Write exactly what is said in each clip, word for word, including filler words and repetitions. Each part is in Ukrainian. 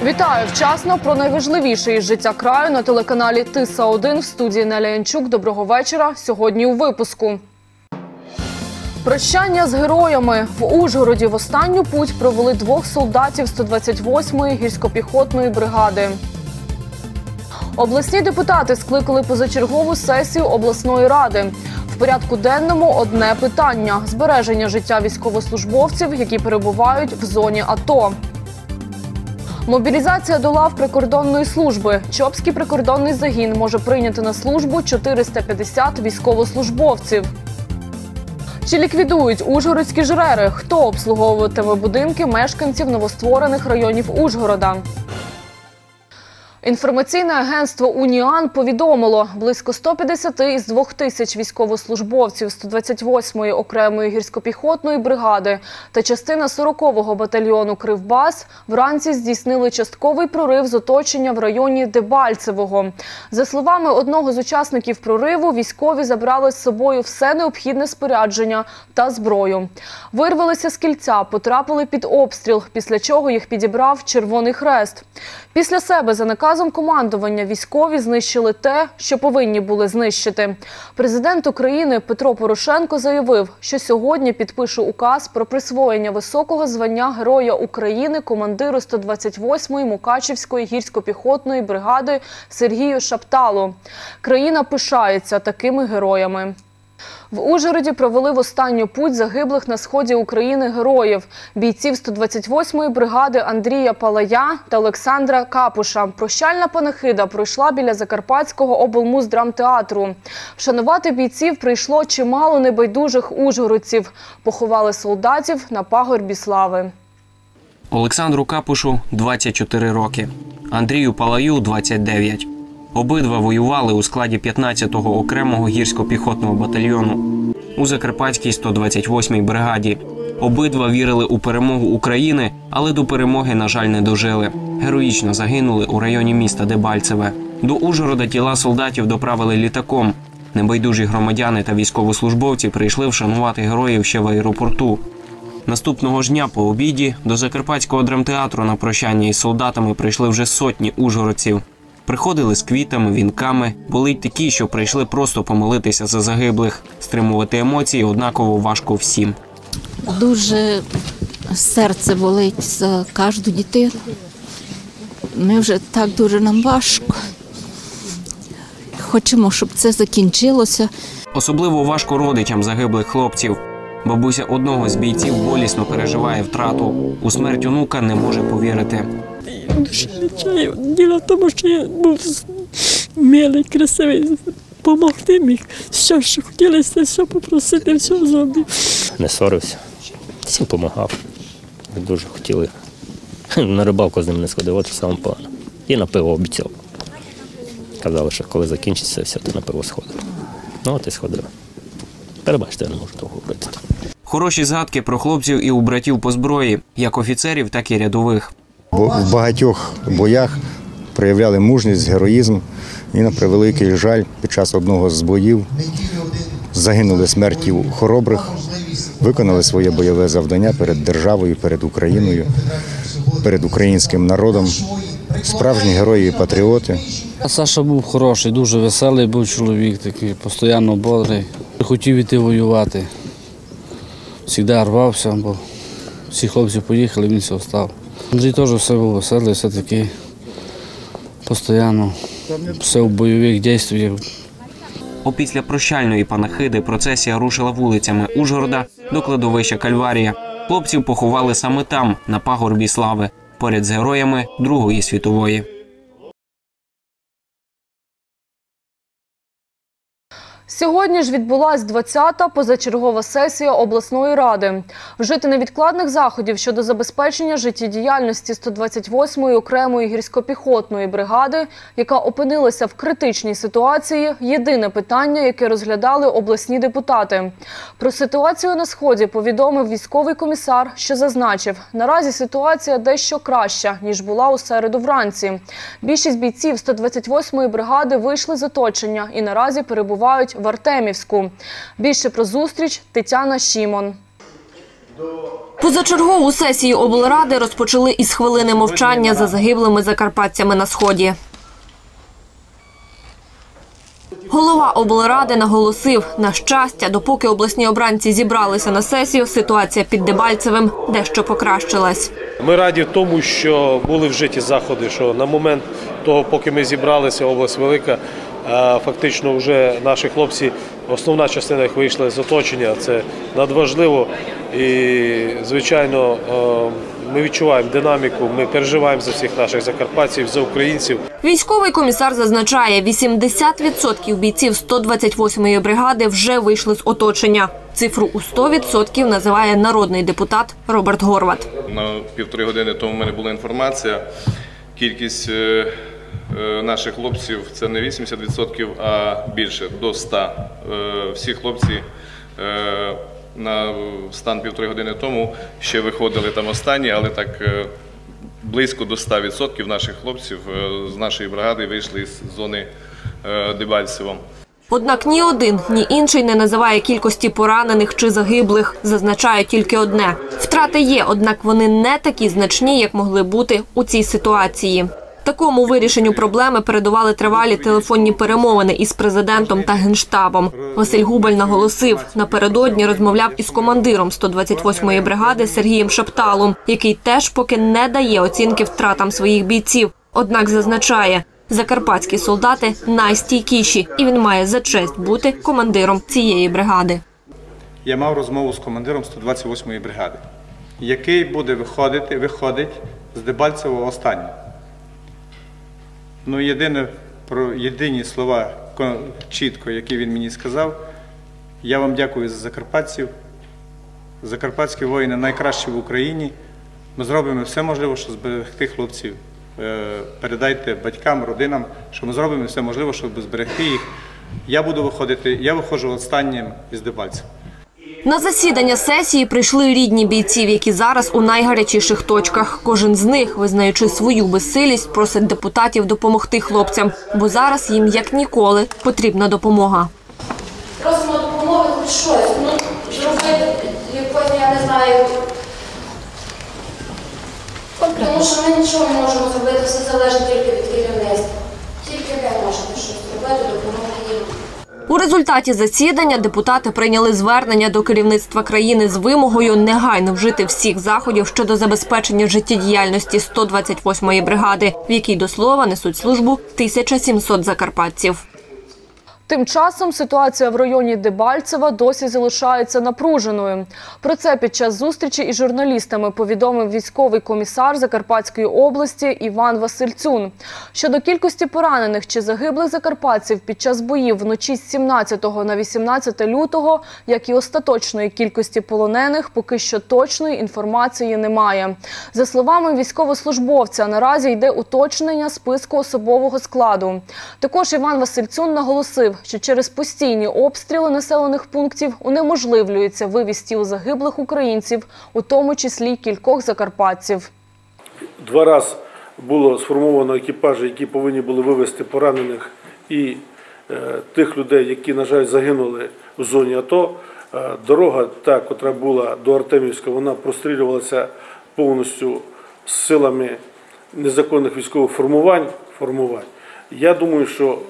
Вітаю! Вчасно про найважливіше із життя краю на телеканалі Тиса один в студії Неля Янчук. Доброго вечора. Сьогодні у випуску. Прощання з героями. В Ужгороді в останню путь провели двох солдатів сто двадцять восьмої гірсько-піхотної бригади. Обласні депутати скликали позачергову сесію обласної ради. В порядку денному одне питання – збереження життя військовослужбовців, які перебувають в зоні АТО. Мобілізація до лав прикордонної служби. Чопський прикордонний загін може прийняти на службу чотириста п'ятдесят військовослужбовців. Чи ліквідують ужгородські жрери? Хто обслуговуватиме будинки мешканців новостворених районів Ужгорода? Інформаційне агентство «Уніан» повідомило, близько ста п'ятдесяти із двох тисяч військовослужбовців сто двадцять восьмої окремої гірсько-піхотної бригади та частина сорокового батальйону «Кривбас» вранці здійснили частковий прорив з оточення в районі Дебальцевого. За словами одного з учасників прориву, військові забрали з собою все необхідне спорядження та зброю. Вирвалися з кільця, потрапили під обстріл, після чого їх підібрав Червоний Хрест. Після себе за наказом командування військові знищили те, що повинні були знищити. Президент України Петро Порошенко заявив, що сьогодні підпише указ про присвоєння високого звання Героя України командиру сто двадцять восьмої Мукачівської гірсько-піхотної бригади Сергію Шапталу. Країна пишається такими героями. В Ужгороді провели в останню путь загиблих на сході України героїв – бійців сто двадцять восьмої бригади Андрія Палая та Олександра Капуша. Прощальна панахида пройшла біля Закарпатського облмуздрамтеатру. Вшанувати бійців прийшло чимало небайдужих ужгородців. Поховали солдатів на пагорбі слави. Олександру Капушу – двадцять чотири роки, Андрію Палаю – двадцять дев'ять. Обидва воювали у складі п'ятнадцятого окремого гірсько-піхотного батальйону у Закарпатській сто двадцять восьмій бригаді. Обидва вірили у перемогу України, але до перемоги, на жаль, не дожили. Героїчно загинули у районі міста Дебальцеве. До Ужгорода тіла солдатів доправили літаком. Небайдужі громадяни та військовослужбовці прийшли вшанувати героїв ще в аеропорту. Наступного ж дня по обіді до Закарпатського драмтеатру на прощання із солдатами прийшли вже сотні ужгородців. Приходили з квітами, вінками, були й такі, що прийшли просто помолитися за загиблих. Стримувати емоції однаково важко всім. Дуже серце болить за кожну дитину. Ми вже так дуже нам важко. Хочемо, щоб це закінчилося. Особливо важко родичам загиблих хлопців. Бабуся одного з бійців болісно переживає втрату. У смерть онука не може повірити. Душі не чаю. Діло в тому, що я був милий, красивий, допомогти міг. Все, що хотілося, все попросити, все зробив. Не сорився, всім допомагав. Дуже хотіли. На рибалку з ним не сходив, от саме погано. І на пиво обіцяв. Казали, що коли закінчиться, все, то на пиво сходив. Ну от і сходив. Перебачте, я не можу того говорити. Хороші згадки про хлопців і у братів по зброї, як офіцерів, так і рядових. В багатьох боях проявляли мужність, героїзм і, на превеликий жаль, під час одного з боїв загинули смертю хоробрих, виконали своє бойове завдання перед державою, перед Україною, перед українським народом. Справжні герої і патріоти. Саша був хороший, дуже веселий був чоловік, такий, постійно бодрий. Хотів іти воювати. Завжди рвався, бо всі хлопці поїхали, він все встав. Андрій теж все був веселий, все таки постійно, все в бойових діях. Опісля прощальної панахиди процесія рушила вулицями Ужгорода до кладовища Кальварія. Хлопців поховали саме там, на пагорбі слави, поряд з героями Другої світової. Сьогодні ж відбулась двадцята позачергова сесія обласної ради. Вжити невідкладних заходів щодо забезпечення життєдіяльності сто двадцять восьмої окремої гірсько-піхотної бригади, яка опинилася в критичній ситуації, єдине питання, яке розглядали обласні депутати. Про ситуацію на Сході повідомив військовий комісар, що зазначив, наразі ситуація дещо краща, ніж була у середу вранці. Більшість бійців сто двадцять восьмої бригади вийшли з оточення і наразі перебувають в Артемівську. Більше про зустріч Тетяна Шімон. Позачергову сесію облради розпочали із хвилини мовчання за загиблими закарпатцями на Сході. Голова облради наголосив, на щастя, допоки обласні обранці зібралися на сесію, ситуація під Дебальцевим дещо покращилась. Ми раді тому, що були вжиті заходи, що на момент того, поки ми зібралися, область велика, фактично вже наші хлопці, основна частина їх вийшла з оточення, це надважливо. І, звичайно, ми відчуваємо динаміку, ми переживаємо за всіх наших закарпатців, за українців. Військовий комісар зазначає, вісімдесят відсотків бійців сто двадцять восьмої бригади вже вийшли з оточення. Цифру у сто відсотків називає народний депутат Роберт Горват. На півтори години тому в мене була інформація. Кількість наших хлопців – це не вісімдесят відсотків, а більше, до ста. Всі хлопці на стан півтори години тому ще виходили там останні, але так близько до ста відсотків наших хлопців з нашої бригади вийшли з зони Дебальцево. Однак ні один, ні інший не називає кількості поранених чи загиблих. Зазначає тільки одне – втрати є, однак вони не такі значні, як могли бути у цій ситуації. Такому вирішенню проблеми передували тривалі телефонні перемовини із президентом та Генштабом. Василь Губаль наголосив, напередодні розмовляв із командиром сто двадцять восьмої бригади Сергієм Шапталом, який теж поки не дає оцінки втратам своїх бійців. Однак зазначає, закарпатські солдати найстійкіші, і він має за честь бути командиром цієї бригади. Я мав розмову з командиром сто двадцять восьмої бригади, який буде виходити, виходить з Дебальцевого останнього. Ну, єдине, про єдині слова чітко, які він мені сказав, я вам дякую за закарпатців. Закарпатські воїни найкращі в Україні. Ми зробимо все можливе, щоб зберегти хлопців. Передайте батькам, родинам, що ми зробимо все можливе, щоб зберегти їх. Я буду виходити, я виходжу останнім із Дебальців. На засідання сесії прийшли рідні бійців, які зараз у найгарячіших точках. Кожен з них, визнаючи свою безсилість, просить депутатів допомогти хлопцям, бо зараз їм, як ніколи, потрібна допомога. Просимо допомоги хоч щось, ну, зробити, якось, я не знаю, тому що ми нічого не можемо зробити, все залежить тільки від керівництва. Тільки ви можете щось зробити, допомогти їм. У результаті засідання депутати прийняли звернення до керівництва країни з вимогою негайно вжити всіх заходів щодо забезпечення життєдіяльності сто двадцять восьмої бригади, в якій, до слова, несуть службу тисяча сімсот закарпатців. Тим часом ситуація в районі Дебальцева досі залишається напруженою. Про це під час зустрічі із журналістами повідомив військовий комісар Закарпатської області Іван Васильцюн. Щодо кількості поранених чи загиблих закарпатців під час боїв вночі з сімнадцятого на вісімнадцяте лютого, як і остаточної кількості полонених, поки що точної інформації немає. За словами військовослужбовця, наразі йде уточнення списку особового складу. Також Іван Васильцюн наголосив, що через постійні обстріли населених пунктів унеможливлюється вивіз тіл загиблих українців, у тому числі й кількох закарпатців. Два рази було сформовано екіпажі, які повинні були вивезти поранених і е, тих людей, які, на жаль, загинули в зоні АТО. Е, дорога, та, котра була до Артемівська, вона прострілювалася повністю з силами незаконних військових формувань. формувань. Я думаю, що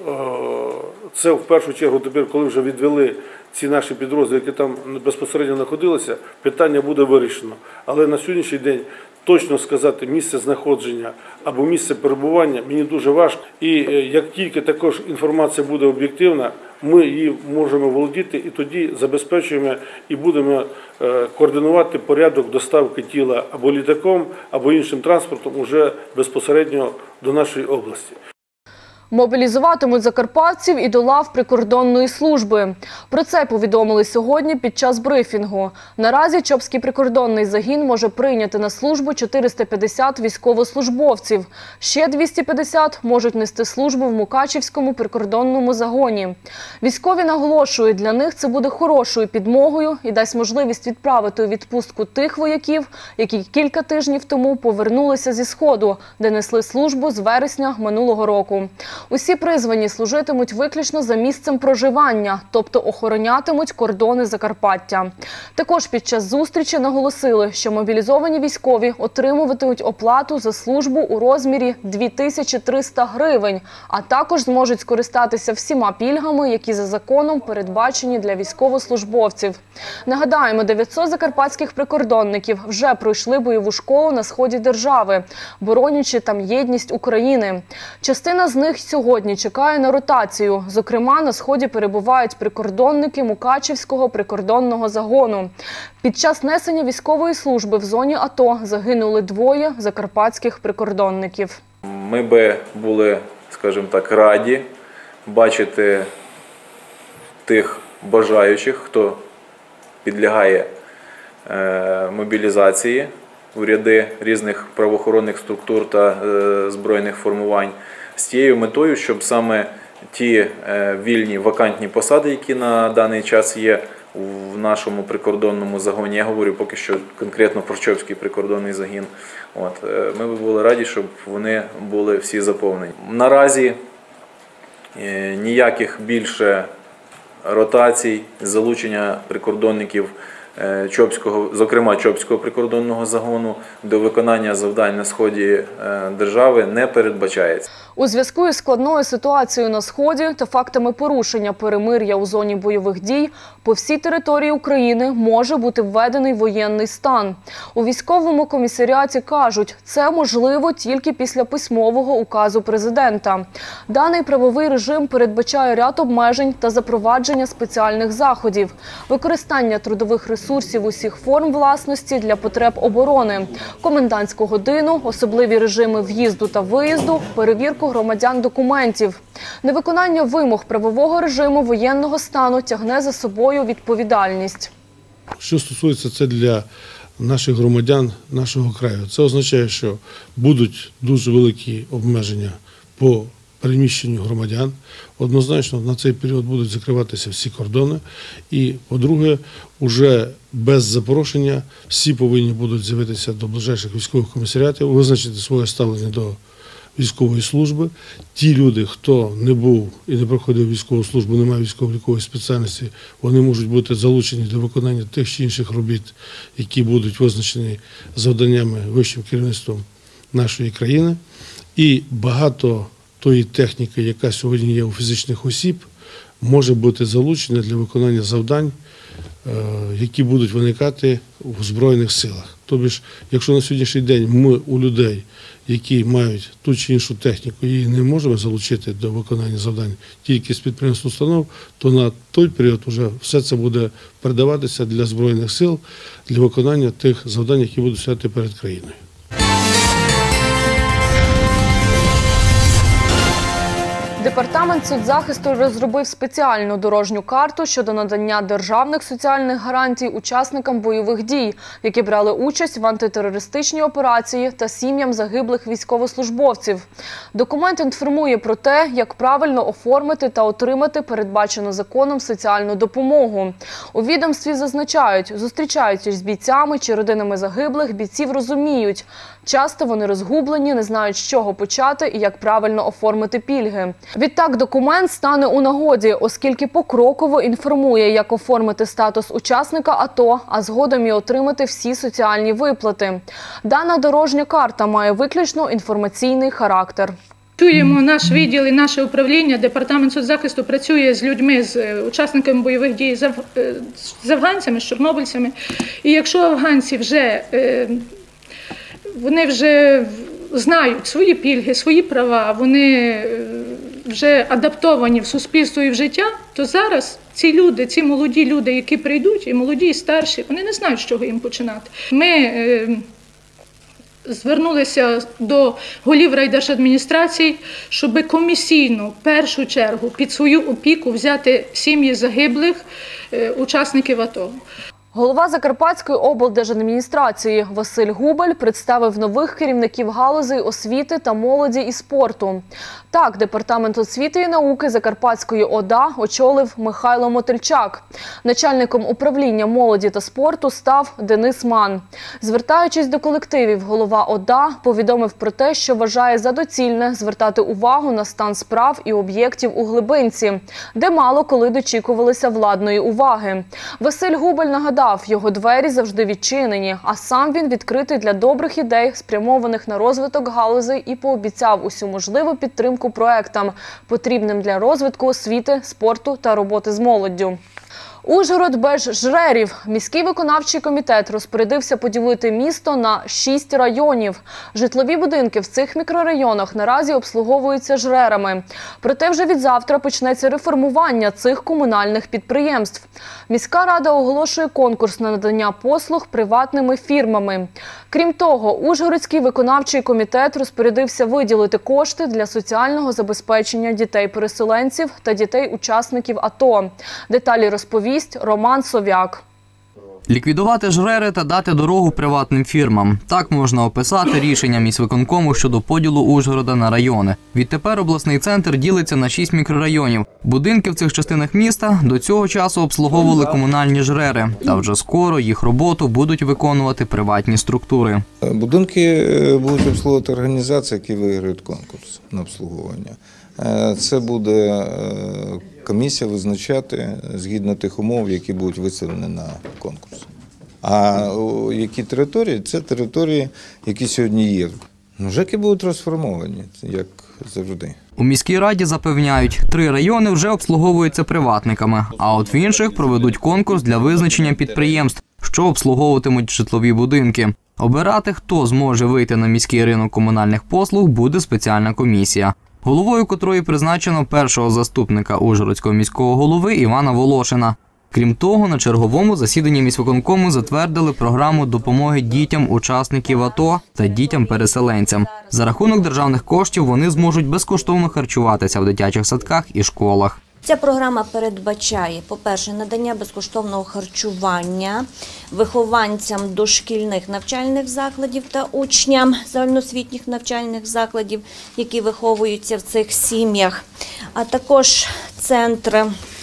це в першу чергу тепер, коли вже відвели ці наші підрозділи, які там безпосередньо знаходилися, питання буде вирішено. Але на сьогоднішній день точно сказати місце знаходження або місце перебування мені дуже важко. І як тільки також інформація буде об'єктивна, ми її можемо володіти і тоді забезпечуємо і будемо координувати порядок доставки тіла або літаком, або іншим транспортом уже безпосередньо до нашої області. Мобілізуватимуть закарпатців і до лав прикордонної служби. Про це повідомили сьогодні під час брифінгу. Наразі Чопський прикордонний загін може прийняти на службу чотириста п'ятдесят військовослужбовців. Ще двісті п'ятдесят можуть нести службу в Мукачівському прикордонному загоні. Військові наголошують, для них це буде хорошою підмогою і дасть можливість відправити у відпустку тих вояків, які кілька тижнів тому повернулися зі Сходу, де несли службу з вересня минулого року. Усі призвані служитимуть виключно за місцем проживання, тобто охоронятимуть кордони Закарпаття. Також під час зустрічі наголосили, що мобілізовані військові отримуватимуть оплату за службу у розмірі дві тисячі триста гривень, а також зможуть скористатися всіма пільгами, які за законом передбачені для військовослужбовців. Нагадаємо, дев'ятсот закарпатських прикордонників вже пройшли бойову школу на сході держави, боронячи там єдність України. Частина з них сьогодні чекає на ротацію. Зокрема, на сході перебувають прикордонники Мукачівського прикордонного загону. Під час несення військової служби в зоні АТО загинули двоє закарпатських прикордонників. Ми би були, скажімо так, раді бачити тих бажаючих, хто підлягає е, мобілізації у ряди різних правоохоронних структур та е, збройних формувань з тією метою, щоб саме ті е, вільні вакантні посади, які на даний час є в нашому прикордонному загоні, я говорю поки що конкретно про Чопський прикордонний загін, от, е, ми б були раді, щоб вони були всі заповнені. Наразі е, ніяких більше ротацій, залучення прикордонників Чопського, зокрема Чопського прикордонного загону, до виконання завдань на сході держави не передбачається. У зв'язку із складною ситуацією на сході та фактами порушення перемир'я у зоні бойових дій по всій території України може бути введений воєнний стан. У військовому комісаріаті кажуть, це можливо тільки після письмового указу президента. Даний правовий режим передбачає ряд обмежень та запровадження спеціальних заходів, використання трудових ресурсів усіх форм власності для потреб оборони, комендантську годину, особливі режими в'їзду та виїзду, перевірку громадян документів. Невиконання вимог правового режиму воєнного стану тягне за собою відповідальність. Що стосується це для наших громадян, нашого краю, це означає, що будуть дуже великі обмеження по переміщенню громадян. Однозначно на цей період будуть закриватися всі кордони. І, по-друге, уже без запрошення всі повинні будуть з'явитися до ближайших військових комісаріатів, визначити своє ставлення до військової служби. Ті люди, хто не був і не проходив військову службу, не має військово-облікової спеціальності, вони можуть бути залучені до виконання тих чи інших робіт, які будуть визначені завданнями вищим керівництвом нашої країни. І багато тої техніки, яка сьогодні є у фізичних осіб, може бути залучена для виконання завдань, які будуть виникати в Збройних силах. Тобто, якщо на сьогоднішній день ми у людей, які мають ту чи іншу техніку, її не можемо залучити до виконання завдань тільки з підприємств установ, то на той період вже все це буде передаватися для Збройних сил, для виконання тих завдань, які будуть стояти перед країною. Департамент соцзахисту розробив спеціальну дорожню карту щодо надання державних соціальних гарантій учасникам бойових дій, які брали участь в антитерористичній операції, та сім'ям загиблих військовослужбовців. Документ інформує про те, як правильно оформити та отримати передбачену законом соціальну допомогу. У відомстві зазначають, зустрічаючись з бійцями чи родинами загиблих, бійців розуміють, часто вони розгублені, не знають, з чого почати і як правильно оформити пільги. Відтак документ стане у нагоді, оскільки покроково інформує, як оформити статус учасника АТО, а згодом і отримати всі соціальні виплати. Дана дорожня карта має виключно інформаційний характер. Працюємо, наш відділ і наше управління, департамент соцзахисту працює з людьми, з учасниками бойових дій, з афганцями, з чорнобильцями. І якщо афганці вже, вони вже знають свої пільги, свої права, вони вже адаптовані в суспільство і в життя, то зараз ці люди, ці молоді люди, які прийдуть, і молоді, і старші, вони не знають, з чого їм починати. Ми е, звернулися до голів райдержадміністрацій, щоб комісійно, в першу чергу, під свою опіку взяти сім'ї загиблих е, учасників АТО. Голова Закарпатської облдержадміністрації Василь Губель представив нових керівників галузей освіти та молоді і спорту. Так, Департамент освіти і науки Закарпатської ОДА очолив Михайло Мотильчак. Начальником управління молоді та спорту став Денис Ман. Звертаючись до колективів, голова ОДА повідомив про те, що вважає за доцільне звертати увагу на стан справ і об'єктів у Глибинці, де мало коли дочікувалися владної уваги. Василь Губель нагадав, його двері завжди відчинені, а сам він відкритий для добрих ідей, спрямованих на розвиток галузей, і пообіцяв усю можливу підтримку проектам, потрібним для розвитку освіти, спорту та роботи з молоддю. Ужгород без жрерів. Міський виконавчий комітет розпорядився поділити місто на шість районів. Житлові будинки в цих мікрорайонах наразі обслуговуються жрерами. Проте вже від завтра почнеться реформування цих комунальних підприємств. Міська рада оголошує конкурс на надання послуг приватними фірмами. Крім того, Ужгородський виконавчий комітет розпорядився виділити кошти для соціального забезпечення дітей-переселенців та дітей-учасників АТО. Деталі розповість Роман Сов'як. Ліквідувати жрери та дати дорогу приватним фірмам. Так можна описати рішення міськвиконкому щодо поділу Ужгорода на райони. Відтепер обласний центр ділиться на шість мікрорайонів. Будинки в цих частинах міста до цього часу обслуговували комунальні жрери. Та вже скоро їх роботу будуть виконувати приватні структури. Будинки будуть обслуговувати організації, які виграють конкурс на обслуговування. Це буде комісія визначати згідно тих умов, які будуть виставлені на конкурс. А які території? Це території, які сьогодні є. Ну, ЖЕКи будуть розформовані, як завжди. У міській раді запевняють, три райони вже обслуговуються приватниками, а от в інших проведуть конкурс для визначення підприємств, що обслуговуватимуть житлові будинки. Обирати, хто зможе вийти на міський ринок комунальних послуг, буде спеціальна комісія, головою котрої призначено першого заступника Ужгородського міського голови Івана Волошина. Крім того, на черговому засіданні міськвиконкому затвердили програму допомоги дітям учасників АТО та дітям-переселенцям. За рахунок державних коштів вони зможуть безкоштовно харчуватися в дитячих садках і школах. Ця програма передбачає, по-перше, надання безкоштовного харчування вихованцям дошкільних навчальних закладів та учням загальноосвітніх навчальних закладів, які виховуються в цих сім'ях, а також центр,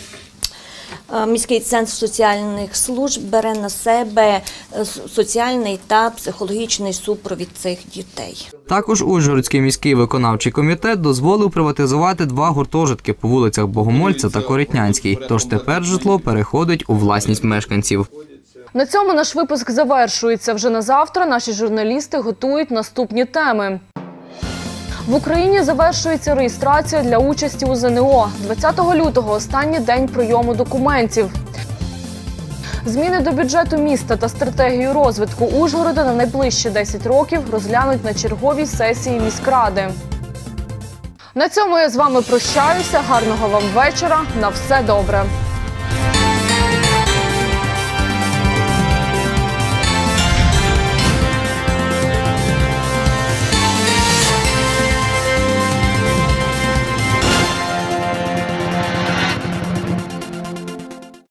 міський центр соціальних служб бере на себе соціальний та психологічний супровід цих дітей. Також Ужгородський міський виконавчий комітет дозволив приватизувати два гуртожитки по вулицях Богомольця та Коритнянській, тож тепер житло переходить у власність мешканців. На цьому наш випуск завершується. Вже на завтра наші журналісти готують наступні теми. В Україні завершується реєстрація для участі у ЗНО. двадцятого лютого – останній день прийому документів. Зміни до бюджету міста та стратегію розвитку Ужгорода на найближчі десять років розглянуть на черговій сесії міськради. На цьому я з вами прощаюся. Гарного вам вечора. На все добре.